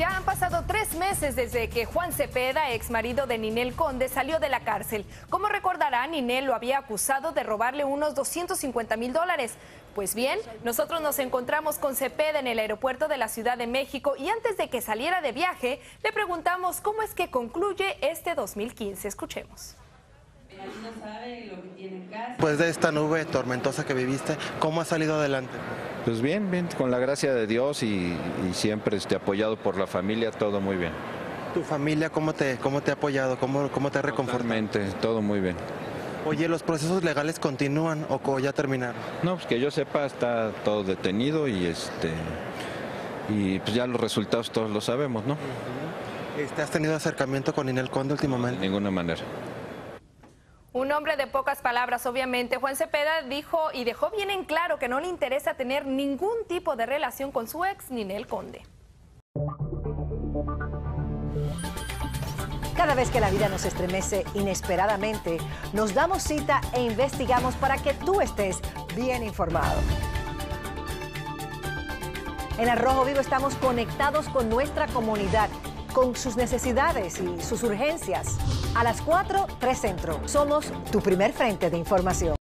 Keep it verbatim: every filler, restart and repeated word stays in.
Ya han pasado tres meses desde que Juan Cepeda, ex marido de Ninel Conde, salió de la cárcel. Como recordarán, Ninel lo había acusado de robarle unos doscientos cincuenta mil dólares. Pues bien, nosotros nos encontramos con Cepeda en el aeropuerto de la Ciudad de México y antes de que saliera de viaje, le preguntamos cómo es que concluye este dos mil quince. Escuchemos. Pues de esta nube tormentosa que viviste, ¿cómo has salido adelante? Pues bien, bien, con la gracia de Dios y, y siempre este, apoyado por la familia, todo muy bien. ¿Tu familia cómo te, cómo te ha apoyado? ¿Cómo, cómo te ha reconfortado? Totalmente, todo muy bien. Oye, ¿los procesos legales continúan o ya terminaron? No, pues que yo sepa, está todo detenido y este y pues ya los resultados todos lo sabemos, ¿no? Uh-huh. ¿Has tenido acercamiento con Ninel Conde últimamente? De ninguna manera. Un hombre de pocas palabras, obviamente. Juan Cepeda dijo y dejó bien en claro que no le interesa tener ningún tipo de relación con su ex, Ninel Conde. Cada vez que la vida nos estremece inesperadamente, nos damos cita e investigamos para que tú estés bien informado. En Al Rojo Vivo estamos conectados con nuestra comunidad, con sus necesidades y sus urgencias. A las cuatro, tres Centro. Somos tu primer frente de información.